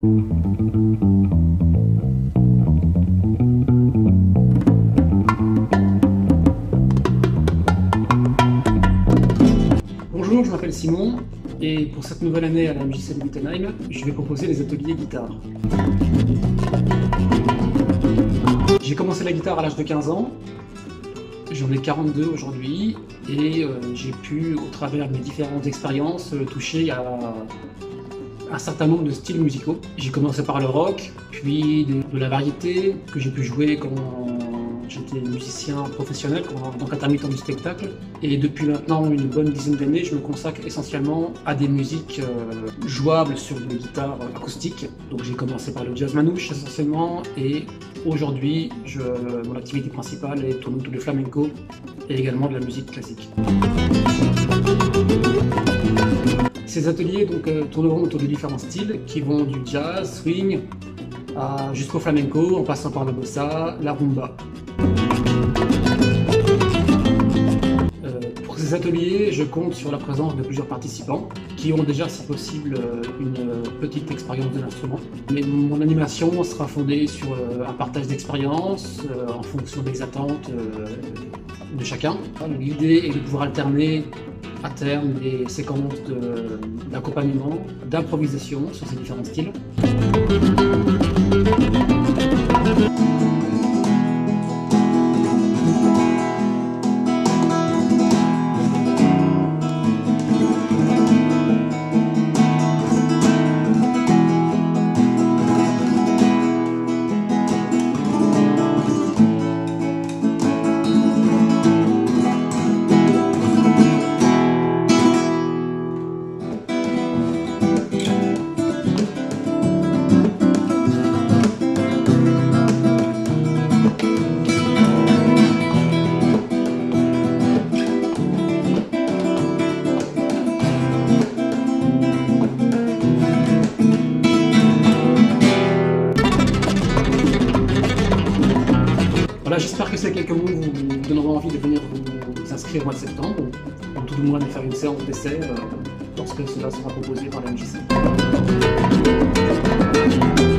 Bonjour, je m'appelle Simon et pour cette nouvelle année à la MJC de Wittenheim, je vais proposer les ateliers guitare. J'ai commencé la guitare à l'âge de 15 ans, j'en ai 42 aujourd'hui et j'ai pu, au travers de mes différentes expériences, toucher à un certain nombre de styles musicaux. J'ai commencé par le rock, puis de la variété que j'ai pu jouer quand j'étais musicien professionnel, en tant qu'intermittent du spectacle. Et depuis maintenant une bonne dizaine d'années, je me consacre essentiellement à des musiques jouables sur des guitares acoustiques. Donc j'ai commencé par le jazz manouche essentiellement, et aujourd'hui, mon activité principale est autour du flamenco et également de la musique classique. Ces ateliers tourneront autour de différents styles qui vont du jazz, swing, jusqu'au flamenco, en passant par la bossa, la rumba. Pour ces ateliers, je compte sur la présence de plusieurs participants qui ont déjà, si possible, une petite expérience de l'instrument. Mais mon animation sera fondée sur un partage d'expériences en fonction des attentes de chacun. L'idée est de pouvoir alterner à terme des séquences d'accompagnement, d'improvisation sur ces différents styles. Voilà, j'espère que ces quelques mots vous donneront envie de venir vous inscrire au mois de septembre, ou tout du moins de faire une séance d'essai lorsque cela sera proposé par la MJC.